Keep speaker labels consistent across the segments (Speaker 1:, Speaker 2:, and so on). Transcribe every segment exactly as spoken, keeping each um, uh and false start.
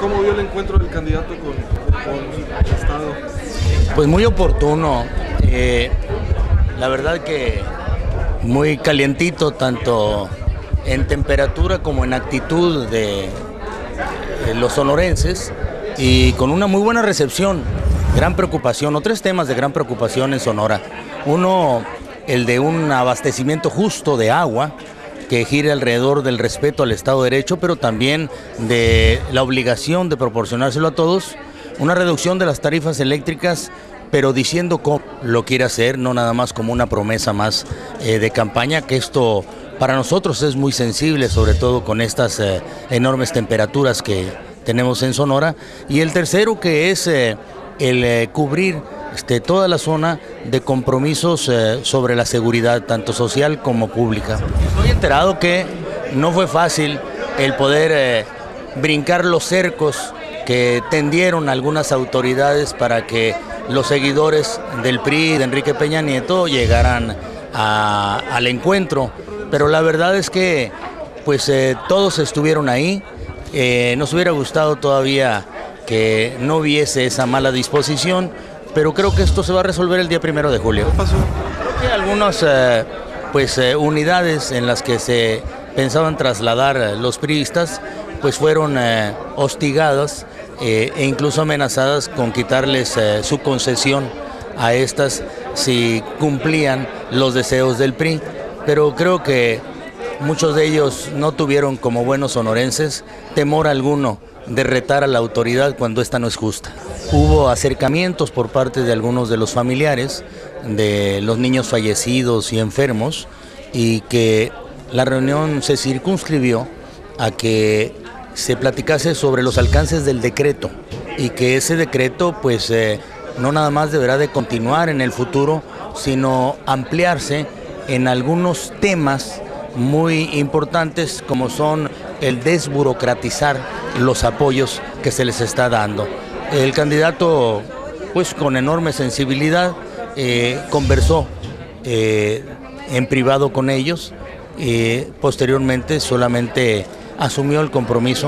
Speaker 1: ¿cómo vio el encuentro del candidato con, con el Estado?
Speaker 2: Pues muy oportuno. Eh, la verdad que muy calientito, tanto en temperatura como en actitud de, de los sonorenses, y con una muy buena recepción. Gran preocupación, o tres temas de gran preocupación en Sonora. Uno, el de un abastecimiento justo de agua, que gira alrededor del respeto al Estado de Derecho, pero también de la obligación de proporcionárselo a todos. Una reducción de las tarifas eléctricas, pero diciendo cómo lo quiere hacer, no nada más como una promesa más eh, de campaña, que esto para nosotros es muy sensible, sobre todo con estas eh, enormes temperaturas que tenemos en Sonora. Y el tercero, que es eh, el eh, cubrir este, toda la zona de compromisos eh, sobre la seguridad, tanto social como pública. Estoy enterado que no fue fácil el poder eh, brincar los cercos que tendieron algunas autoridades para que los seguidores del P R I, de Enrique Peña Nieto, llegaran a, al encuentro. Pero la verdad es que pues eh, todos estuvieron ahí. Eh, nos hubiera gustado todavía que no hubiese esa mala disposición, pero creo que esto se va a resolver el día primero de julio.
Speaker 1: ¿Qué pasó?
Speaker 2: Creo que algunas eh, pues, eh, unidades en las que se pensaban trasladar eh, los priistas pues fueron eh, hostigadas eh, e incluso amenazadas con quitarles eh, su concesión a estas si cumplían los deseos del P R I, pero creo que muchos de ellos no tuvieron, como buenos sonorenses, temor alguno de retar a la autoridad cuando esta no es justa. Hubo acercamientos por parte de algunos de los familiares de los niños fallecidos y enfermos, y que la reunión se circunscribió a que se platicase sobre los alcances del decreto, y que ese decreto pues eh, no nada más deberá de continuar en el futuro, sino ampliarse en algunos temas muy importantes, como son el desburocratizar los apoyos que se les está dando. El candidato, pues con enorme sensibilidad, eh, conversó eh, en privado con ellos, y posteriormente solamente asumió el compromiso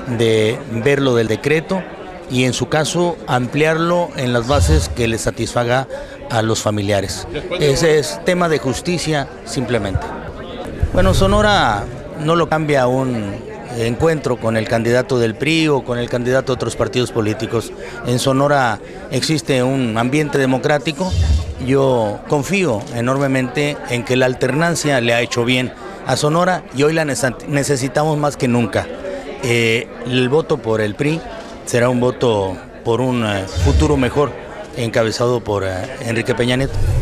Speaker 2: de ver lo del decreto y, en su caso, ampliarlo en las bases que le satisfaga a los familiares. Ese es tema de justicia, simplemente. Bueno, Sonora no lo cambia un encuentro con el candidato del P R I o con el candidato de otros partidos políticos. En Sonora existe un ambiente democrático. Yo confío enormemente en que la alternancia le ha hecho bien a Sonora, y hoy la necesitamos más que nunca. Eh, el voto por el P R I será un voto por un uh, futuro mejor, encabezado por uh, Enrique Peña Nieto.